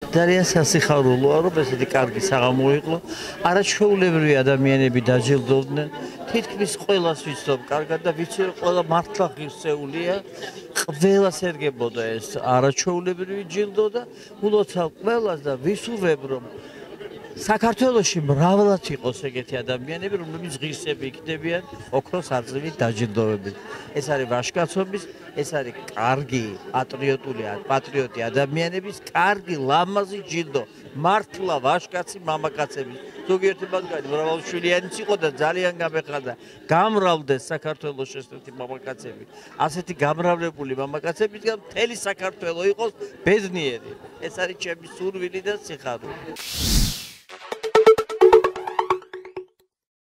ძალიან სასიხარულოა, რომ ესეთი კარგი საღამო იყო. არაჩვეულებრივი ადამიანები დაჯილდოვდნენ. თითქმის ყველას ვიცნობ კარგად და ვიცი რომ ყველა მართლა ღირსეულია. ყველას ერგებოდა ეს არაჩვეულებრივი ჯილდო და ულოცავ ყველას და ვისურვებ რომ საქართველოში მრავლად იყოს ეგეთი ადამიანები, რომლებიც ღირსები იქნებიან ოქროს არწივით დაჯილდოვებით. ეს არის ვაჟკაცობის, ეს არის კარგი პატრიოტი ადამიანების, კარგი ლამაზი ჯილდო. მართლა ვაჟკაცი მამაკაცები. ზოგიერთი მათგანი მრავალშვილიანიც იყო და ძალიან გამეხარდა. გამრავლდეს საქართველოს ესეთი მამაკაცები. ასეთი გამრავლებული მამაკაცებისგან მთელი საქართველო იყოს ბედნიერი. ეს არის ჩემი სურვილი და სიხარული.